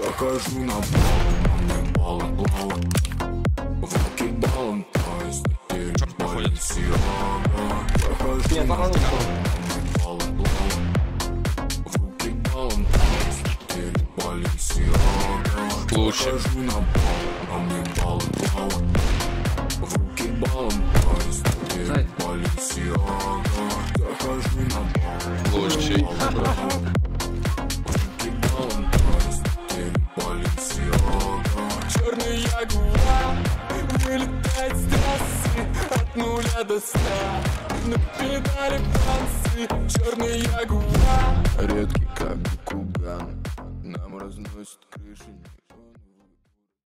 Захожу на баллон, в руки баллон, поезд Захожу на баллон, в руки баллон, Лучше. Захожу на баллон, в руки баллон, поезд Захожу на Лучший. черный ягуар вылетает с трассы от 0 до 100 на педали танцы. Черный ягуар редкий как куган, нам разносит крыши.